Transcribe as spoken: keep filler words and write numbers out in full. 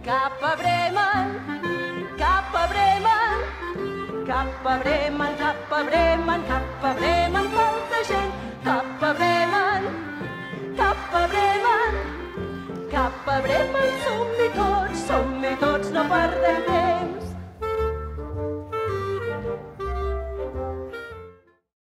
Cap a Bremen, cap a Bremen, cap a Bremen, cap a Bremen, cap a Bremen, molta gent. Cap a Bremen, cap a Bremen, cap a Bremen, som-hi tots, som-hi tots, no perdem